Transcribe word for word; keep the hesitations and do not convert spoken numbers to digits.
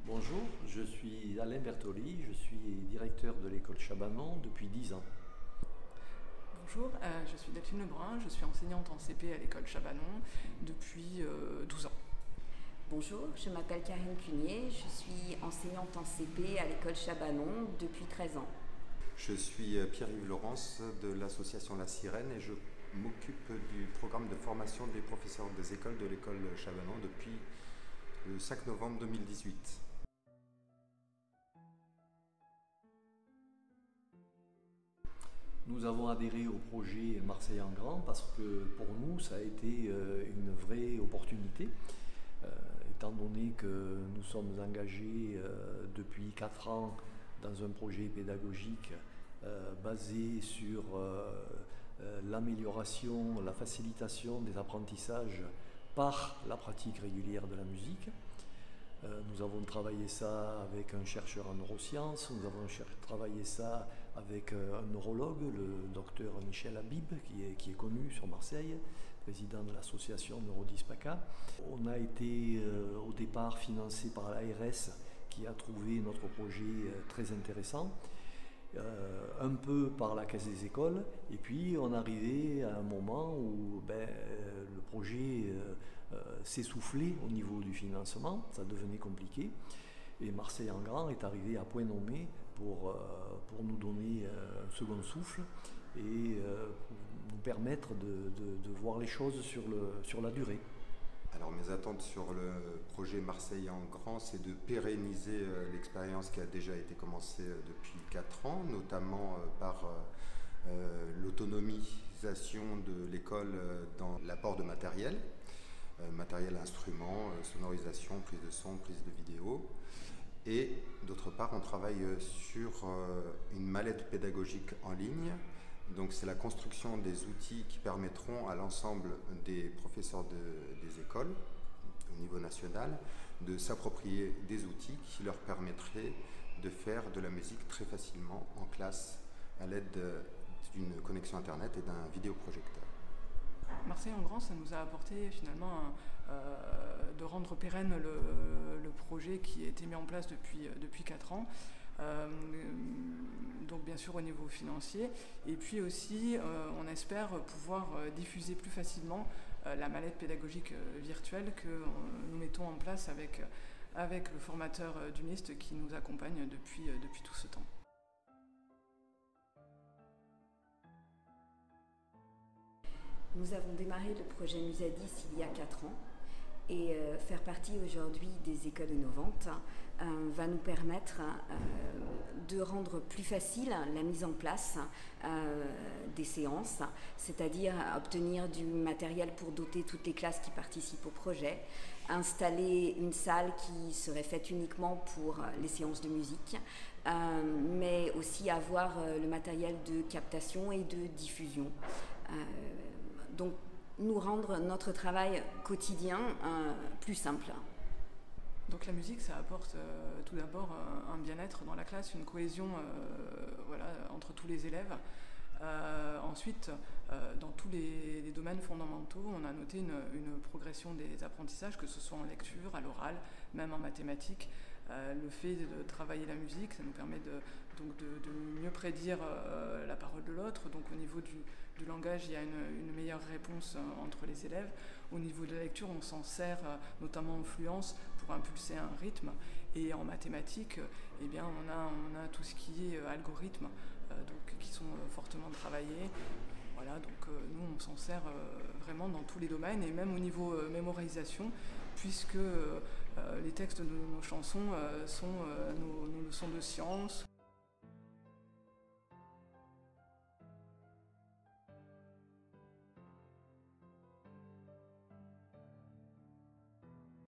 Bonjour, je suis Alain Bertoli, je suis directeur de l'école Chabanon depuis dix ans. Bonjour, euh, je suis Delphine Lebrun, je suis enseignante en C P à l'école Chabanon depuis euh, douze ans. Bonjour, je m'appelle Karine Cunier, je suis enseignante en C P à l'école Chabanon depuis treize ans. Je suis Pierre-Yves Laurence de l'association La Sirène et je m'occupe du programme de formation des professeurs des écoles de l'école Chabanon depuis le cinq novembre deux mille dix-huit. Nous avons adhéré au projet Marseille en grand parce que pour nous ça a été une vraie opportunité. Euh, étant donné que nous sommes engagés euh, depuis quatre ans dans un projet pédagogique euh, basé sur euh, euh, l'amélioration, la facilitation des apprentissages par la pratique régulière de la musique. Euh, nous avons travaillé ça avec un chercheur en neurosciences, nous avons travaillé ça avec euh, un neurologue, le docteur Michel Habib, qui est, qui est connu sur Marseille, président de l'association Neurodyspaca. On a été euh, au départ financé par l'A R S, qui a trouvé notre projet euh, très intéressant. Euh, un peu par la Caisse des écoles, et puis on arrivait à un moment où ben, euh, le projet euh, euh, s'essoufflait au niveau du financement, ça devenait compliqué, et Marseille en grand est arrivé à point nommé pour, euh, pour nous donner euh, un second souffle et euh, pour nous permettre de, de, de voir les choses sur, le, sur la durée. Alors mes attentes sur le projet Marseille en grand, c'est de pérenniser euh, l'expérience qui a déjà été commencée euh, depuis quatre ans, notamment euh, par euh, euh, l'autonomisation de l'école euh, dans l'apport de matériel, euh, matériel instrument, euh, sonorisation, prise de son, prise de vidéo. Et d'autre part, on travaille sur euh, une mallette pédagogique en ligne. Donc c'est la construction des outils qui permettront à l'ensemble des professeurs de, des écoles au niveau national de s'approprier des outils qui leur permettraient de faire de la musique très facilement en classe à l'aide d'une connexion internet et d'un vidéoprojecteur. Marseille en grand, ça nous a apporté finalement euh, de rendre pérenne le, le projet qui a été mis en place depuis, depuis quatre ans. Euh, donc bien sûr au niveau financier, et puis aussi euh, on espère pouvoir euh, diffuser plus facilement euh, la mallette pédagogique euh, virtuelle que euh, nous mettons en place avec, avec le formateur euh, du M I S T qui nous accompagne depuis, euh, depuis tout ce temps. Nous avons démarré le projet Musadis il y a quatre ans et euh, faire partie aujourd'hui des écoles innovantes euh, va nous permettre euh, de rendre plus facile la mise en place euh, des séances, c'est-à-dire obtenir du matériel pour doter toutes les classes qui participent au projet, installer une salle qui serait faite uniquement pour les séances de musique, euh, mais aussi avoir euh, le matériel de captation et de diffusion. Euh, donc, nous rendre notre travail quotidien euh, plus simple. Donc la musique, ça apporte euh, tout d'abord un, un bien-être dans la classe, une cohésion euh, voilà, entre tous les élèves. Euh, ensuite, euh, dans tous les, les domaines fondamentaux, on a noté une, une progression des apprentissages, que ce soit en lecture, à l'oral, même en mathématiques. Euh, le fait de travailler la musique, ça nous permet de, donc de, de mieux prédire euh, la parole de l'autre. Donc au niveau du, du langage, il y a une, une meilleure réponse euh, entre les élèves. Au niveau de la lecture, on s'en sert euh, notamment en fluence pour impulser un rythme. Et en mathématiques, euh, eh bien, on a, on a tout ce qui est euh, algorithmes, euh, donc, qui sont euh, fortement travaillés. Voilà, donc euh, nous on s'en sert euh, vraiment dans tous les domaines et même au niveau euh, mémorisation, puisque euh, les textes de nos chansons euh, sont euh, nos, nos leçons de sciences.